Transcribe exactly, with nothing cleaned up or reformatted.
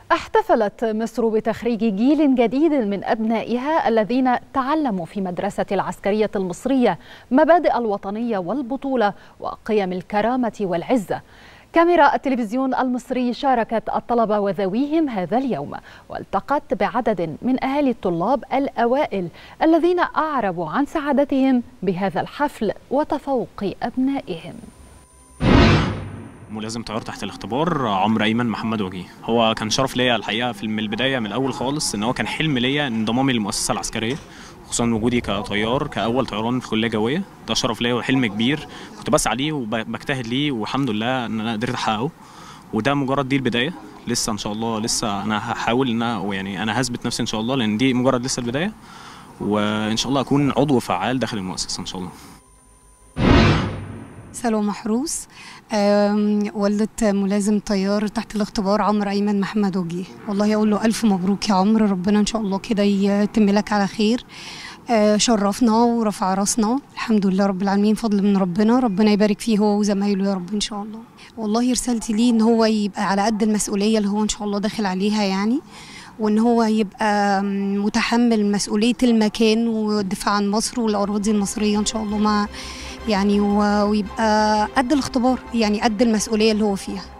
احتفلت مصر بتخريج جيل جديد من أبنائها الذين تعلموا في مدرسة العسكرية المصرية مبادئ الوطنية والبطولة وقيم الكرامة والعزة. كاميرا التلفزيون المصري شاركت الطلبة وذويهم هذا اليوم، والتقت بعدد من أهالي الطلاب الأوائل الذين أعربوا عن سعادتهم بهذا الحفل وتفوق أبنائهم. ملازم طيار تحت الاختبار عمرو ايمن محمد وجيه. هو كان شرف ليا الحقيقه في من البدايه، من الاول خالص، ان هو كان حلم ليا انضمامي للمؤسسه العسكريه، خصوصا وجودي كطيار كاول طيران في كليه جويه. ده شرف ليا وحلم كبير كنت بسعى ليه وبجتهد ليه، والحمد لله ان انا قدرت احققه. وده مجرد دي البدايه، لسه ان شاء الله لسه انا هحاول ان انا يعني انا هثبت نفسي ان شاء الله، لان دي مجرد لسه البدايه، وان شاء الله اكون عضو فعال داخل المؤسسه ان شاء الله. سلوى محروس، والدة ملازم طيار تحت الاختبار عمرو ايمن محمد وجيه. والله اقول له الف مبروك يا عمرو، ربنا ان شاء الله كده يتم لك على خير. شرفنا ورفع راسنا، الحمد لله رب العالمين، فضل من ربنا، ربنا يبارك فيه هو وزمايله يا رب ان شاء الله. والله رسالتي ليه ان هو يبقى على قد المسؤوليه اللي هو ان شاء الله داخل عليها يعني، وان هو يبقى متحمل مسؤوليه المكان والدفاع عن مصر والاراضي المصريه ان شاء الله، مع يعني ويبقى قد الاختبار، يعني قد المسؤوليه اللي هو فيها.